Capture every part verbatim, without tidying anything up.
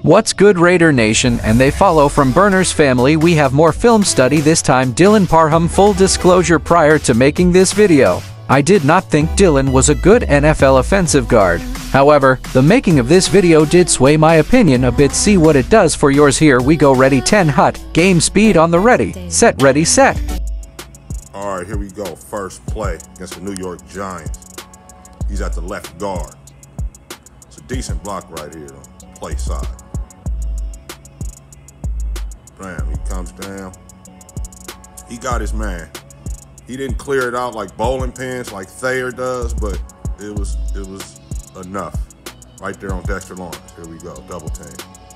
What's good, Raider Nation, and they follow from Burner's family. We have more film study, this time Dylan Parham. Full disclosure, prior to making this video, I did not think Dylan was a good N F L offensive guard. However, the making of this video did sway my opinion a bit. See what it does for yours. Here we go. Ready, ten, hut, game speed on the ready, set, ready, set. All right, here we go. First play against the New York Giants. He's at the left guard. It's a decent block right here on the play side. Bam, he comes down. He got his man. He didn't clear it out like bowling pins like Thayer does, but it was it was enough. Right there on Dexter Lawrence. Here we go, double team.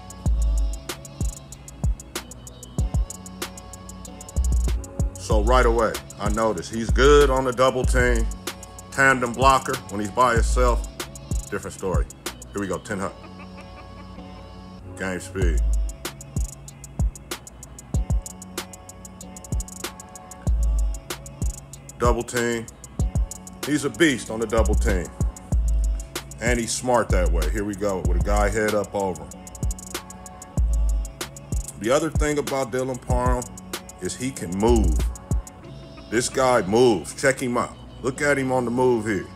So right away, I noticed he's good on the double team. Tandem blocker when he's by himself. Different story. Here we go, ten hut. Game speed. Double team. He's a beast on the double team. And he's smart that way. Here we go with a guy head up over him. The other thing about Dylan Parham is he can move. This guy moves. Check him out. Look at him on the move here.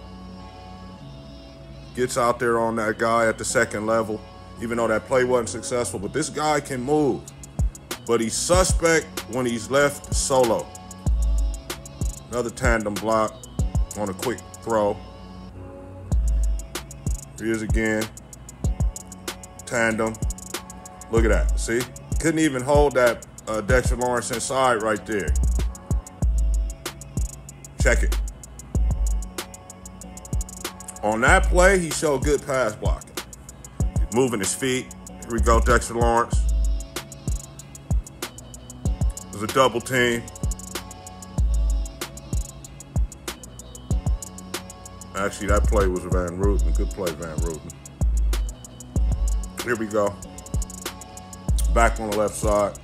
Gets out there on that guy at the second level, even though that play wasn't successful. But this guy can move. But he's suspect when he's left solo. Another tandem block on a quick throw. Here he is again. Tandem. Look at that. See? Couldn't even hold that uh, Dexter Lawrence inside right there. Check it. On that play, he showed good pass blocking. He's moving his feet. Here we go, Dexter Lawrence. There's a double team. Actually, that play was Van Ruten. Good play, Van Ruten. Here we go. Back on the left side.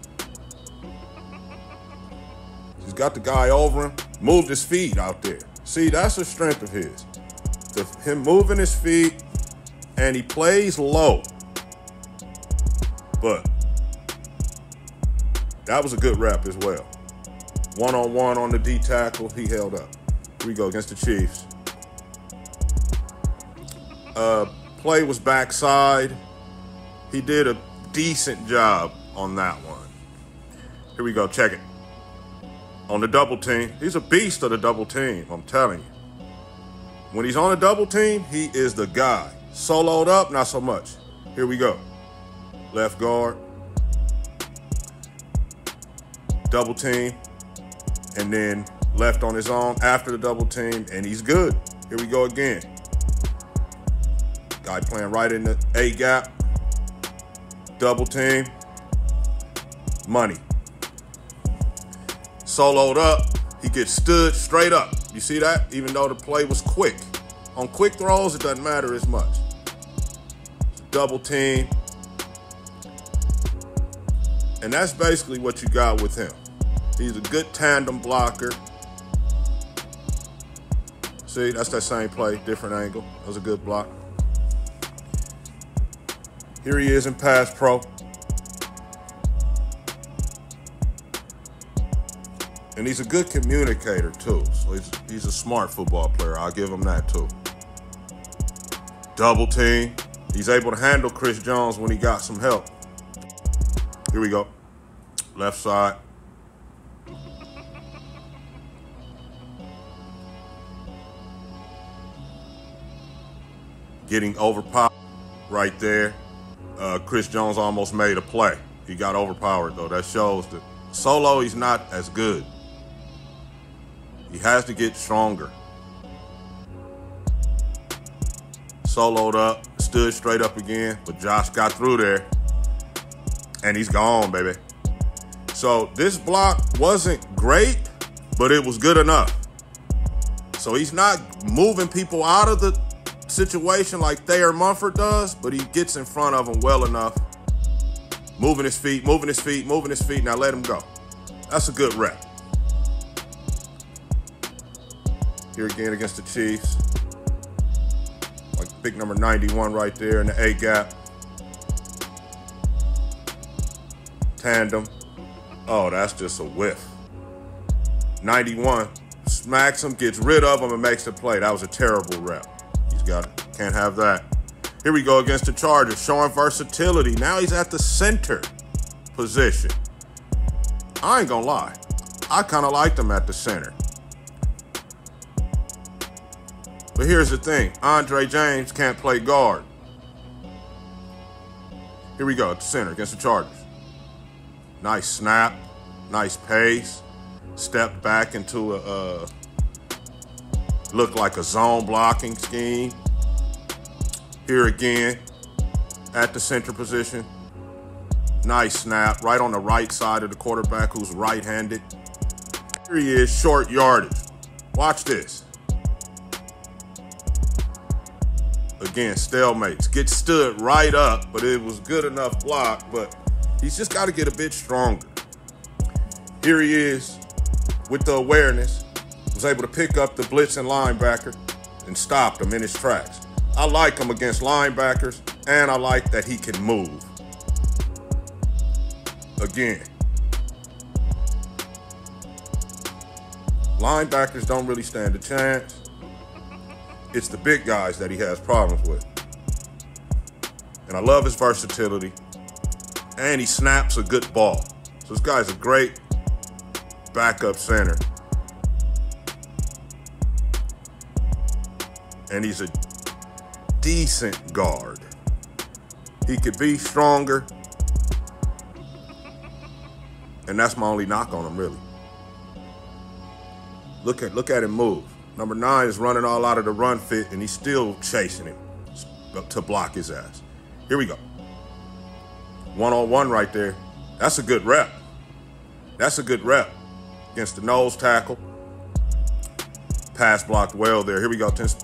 He's got the guy over him. Moved his feet out there. See, that's the strength of his. The, him moving his feet, and he plays low. But that was a good rep as well. One-on-one on the D tackle, he held up. Here we go against the Chiefs. Uh, play was backside. He did a decent job on that one. Here we go, check it. On the double team, he's a beast of the double team, I'm telling you. When he's on a double team, he is the guy. Soloed up, not so much. Here we go. Left guard. Double team. And then left on his own after the double team, and he's good. Here we go again. Guy playing right in the A gap. Double team. Money. Soloed up. He gets stood straight up. You see that? Even though the play was quick. On quick throws, it doesn't matter as much. Double team. And that's basically what you got with him. He's a good tandem blocker. See, that's that same play, different angle. That was a good block. Here he is in pass pro. And he's a good communicator, too. So he's, he's a smart football player. I'll give him that, too. Double team. He's able to handle Chris Jones when he got some help. Here we go. Left side. Getting overpowered right there. Uh, Chris Jones almost made a play. He got overpowered, though. That shows that solo, he's not as good. He has to get stronger. Soloed up, stood straight up again, but Josh got through there, and he's gone, baby. So this block wasn't great, but it was good enough. So he's not moving people out of the situation like Thayer Mumford does, but he gets in front of him well enough. Moving his feet, moving his feet, moving his feet. Now let him go. That's a good rep. Here again against the Chiefs. Like pick number ninety-one right there in the A gap. Tandem. Oh, that's just a whiff. ninety-one. Smacks him, gets rid of him, and makes the play. That was a terrible rep. He's got it. Can't have that. Here we go against the Chargers, showing versatility. Now he's at the center position. I ain't gonna lie. I kind of liked him at the center. But here's the thing. Andre James can't play guard. Here we go at the center against the Chargers. Nice snap. Nice pace. Stepped back into a, uh, looked like a zone blocking scheme. Here again, at the center position. Nice snap, right on the right side of the quarterback who's right-handed. Here he is, short yardage. Watch this. Again, stalemates. Gets stood right up, but it was good enough block, but he's just got to get a bit stronger. Here he is with the awareness. Was able to pick up the blitzing linebacker and stopped him in his tracks. I like him against linebackers, and I like that he can move. Again, linebackers don't really stand a chance. It's the big guys that he has problems with. And I love his versatility, and he snaps a good ball. So this guy's a great backup center. And he's a decent guard. He could be stronger. And that's my only knock on him, really. Look at look at him move. Number nine is running all out of the run fit, and he's still chasing him to block his ass. Here we go. One-on-one right there. That's a good rep. That's a good rep against the nose tackle. Pass blocked well there. Here we go. Let's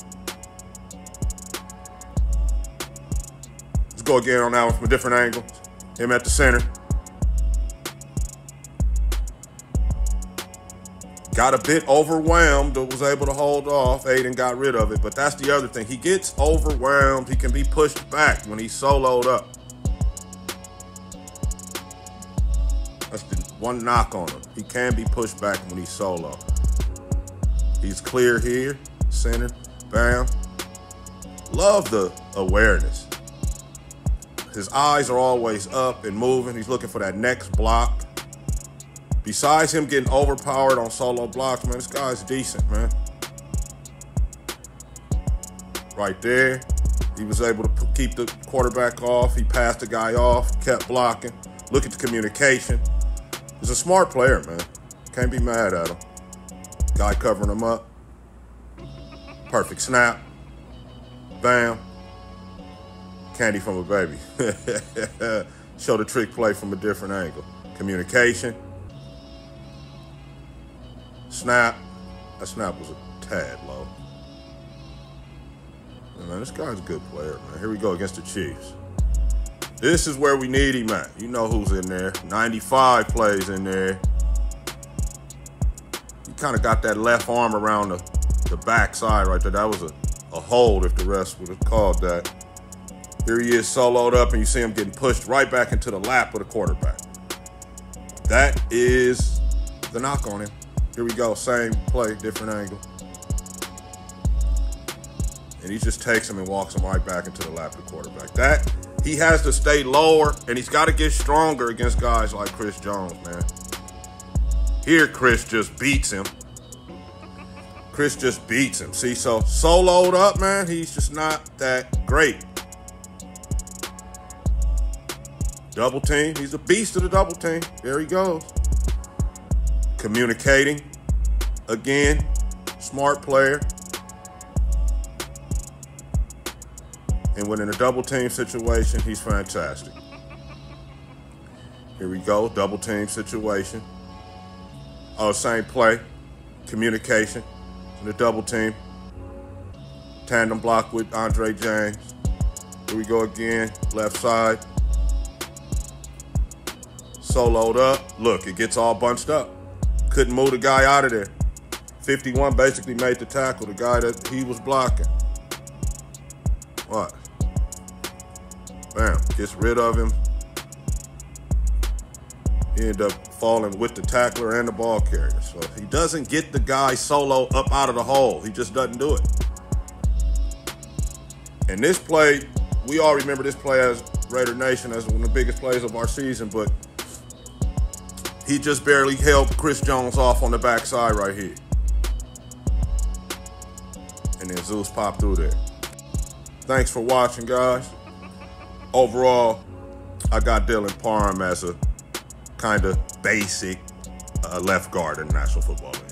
go again on that one from a different angle. Him at the center. Got a bit overwhelmed, but was able to hold off. Aiden got rid of it, but that's the other thing. He gets overwhelmed. He can be pushed back when he's soloed up. That's the one knock on him. He can be pushed back when he's solo. He's clear here, center, bam. Love the awareness. His eyes are always up and moving. He's looking for that next block. Besides him getting overpowered on solo blocks, man, this guy's decent, man. Right there. He was able to keep the quarterback off. He passed the guy off, kept blocking. Look at the communication. He's a smart player, man. Can't be mad at him. Guy covering him up. Perfect snap. Bam. Candy from a baby. Show the trick play from a different angle. Communication. Snap. That snap was a tad low. Man, this guy's a good player, man. Here we go against the Chiefs. This is where we need him at. You know who's in there. ninety-five plays in there. He kind of got that left arm around the, the back side right there. That was a, a hold if the rest would have called that. Here he is soloed up, and you see him getting pushed right back into the lap of the quarterback. That is the knock on him. Here we go, same play, different angle. And he just takes him and walks him right back into the lap of the quarterback. That, he has to stay lower, and he's got to get stronger against guys like Chris Jones, man. Here, Chris just beats him. Chris just beats him. See, so soloed up, man, he's just not that great. Double team, he's a beast of the double team. There he goes. Communicating. Again, smart player. And when in a double team situation, he's fantastic. Here we go, double team situation. Oh, same play. Communication. In the double team. Tandem block with Andre James. Here we go again, left side. Soloed up. Look, it gets all bunched up. Couldn't move the guy out of there. fifty-one basically made the tackle, the guy that he was blocking. What? Bam. Gets rid of him. He ended up falling with the tackler and the ball carrier. So he doesn't get the guy solo up out of the hole. He just doesn't do it. And this play, we all remember this play as Raider Nation as one of the biggest plays of our season, but he just barely held Chris Jones off on the backside right here. And then Zeus popped through there. Thanks for watching, guys. Overall, I got Dylan Parham as a kind of basic uh, left guard in the National Football League.